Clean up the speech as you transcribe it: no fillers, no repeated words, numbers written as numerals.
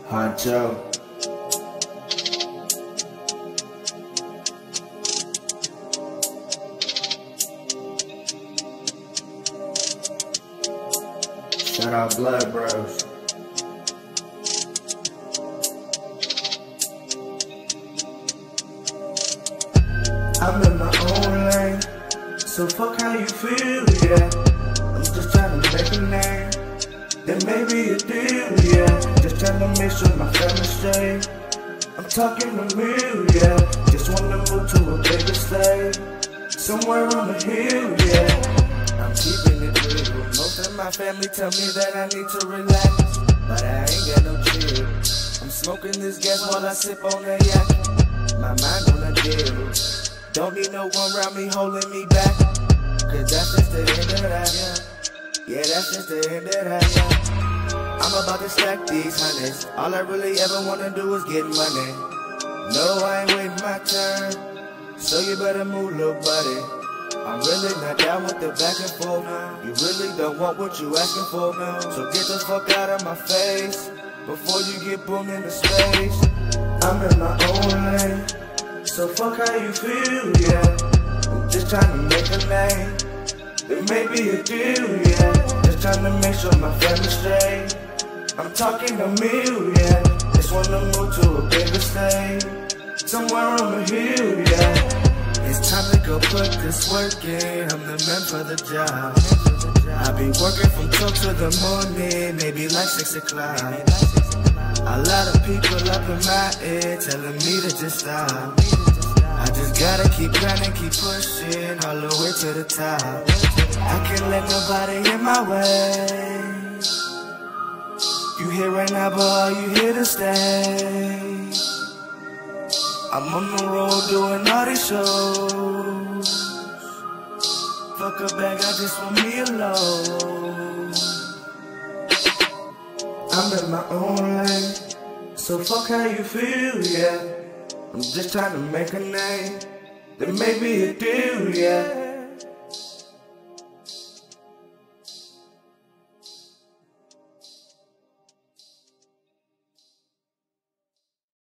Honcho. Shout out Blood Bros. I'm in my own lane, so fuck how you feel, yeah. I'm just trying to make a name, there may be a deal, yeah. Just trying to make sure my family's straight. I'm talking a meal, yeah. Just wanna move to a bigger state, somewhere on the hill, yeah. I'm keeping it real. Most of my family tell me that I need to relax, but I ain't got no chill. I'm smoking this gas while I sip on that yak. My mind on a deal. Don't need no one around me holding me back, cause that's just the end of that, yeah. Yeah, that's just the end of that, yeah. I'm about to stack these hundreds. All I really ever wanna do is get money. No, I ain't waiting my turn, so you better move, little buddy. I'm really not down with the back and forth. You really don't want what you asking for, so get the fuck out of my face before you get boomed into space. I'm in my own lane, so fuck how you feel, yeah. I'm just trying to make a name, there may be a deal, yeah. Just trying to make sure my family's straight. I'm talking a meal, yeah. Just wanna move to a bigger state, somewhere on the hill, yeah. It's time to go put this work in, I'm the man for the job. I be working from 12 to the morning, maybe like 6 o'clock. A lot of people up in my ear telling me to just stop. I just gotta keep grinding, keep pushing all the way to the top. I can't let nobody in my way. You here right now, but are you here to stay? I'm on the road doing all these shows. Fuck a bag, I just want me alone. I'm in my own lane, so fuck how you feel, yeah. I'm just trying to make a name, there may be a deal, yeah.